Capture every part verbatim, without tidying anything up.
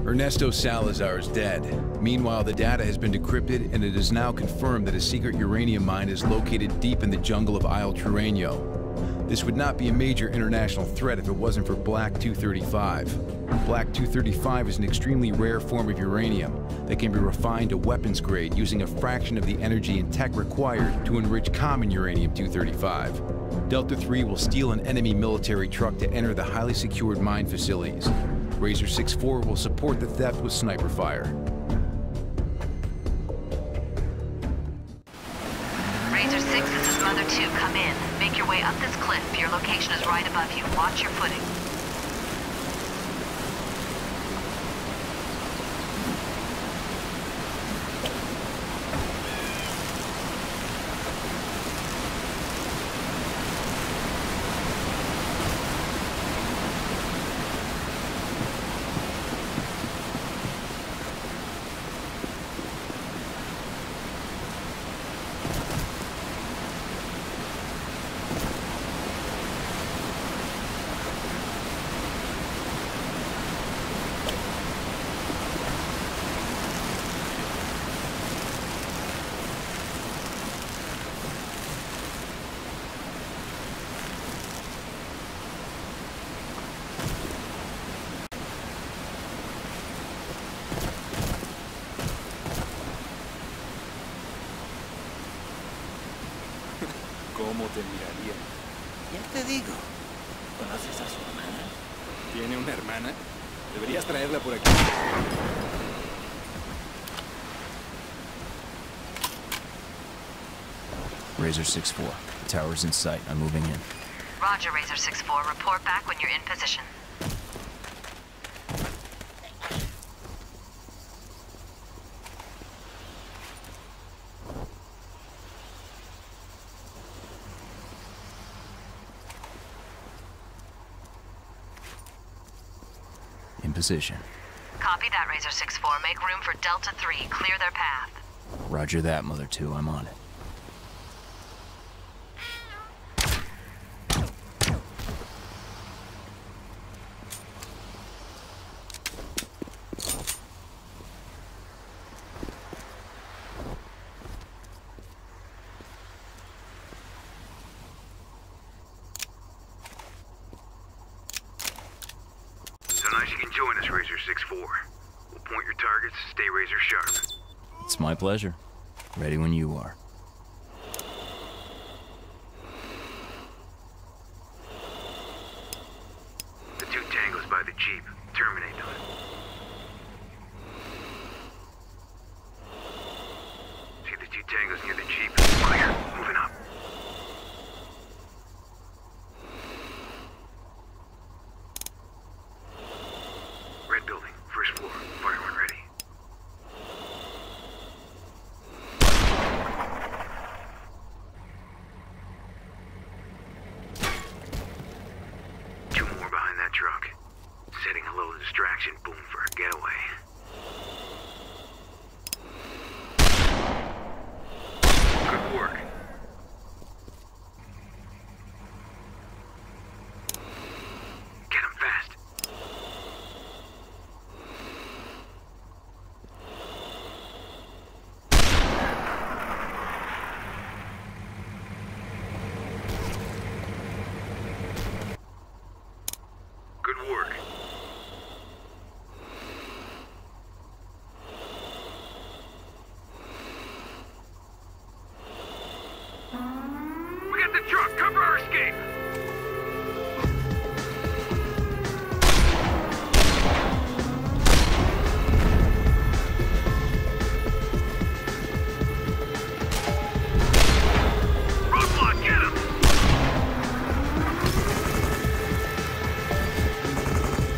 Ernesto Salazar is dead. Meanwhile, the data has been decrypted, and it is now confirmed that a secret uranium mine is located deep in the jungle of Isle Trueno. This would not be a major international threat if it wasn't for Black two thirty-five. Black two thirty-five is an extremely rare form of uranium that can be refined to weapons grade using a fraction of the energy and tech required to enrich common uranium two thirty-five. Delta three will steal an enemy military truck to enter the highly secured mine facilities. Razor six four will support the theft with sniper fire. Razor six, this is Mother two. Come in. Make your way up this cliff. Your location is right above you. Watch your footing. ¿Cómo te miraría? Ya te digo. ¿Conoces a su hermana? ¿Tiene una hermana? Deberías traerla por aquí. Razor six four. The tower's in sight. I'm moving in. Roger, Razor six four. Report back when you're in position. In position. Copy that, Razor six four. Make room for Delta three. Clear their path. Roger that, Mother two. I'm on it. You can join us, Razor six four. We'll point your targets, stay razor sharp. It's my pleasure. Ready when you are. The two tangos by the Jeep. Terminate them. See the two tangos near the Jeep? Clear. Moving up. Red building, first floor. Fireman ready. Two more behind that truck. Setting a little distraction, boom for a getaway. Good work. Get him fast. Good work. We got the truck! Cover our escape! Roadblock, get him!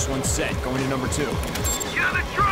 one's set. Going to number two. Get on the truck!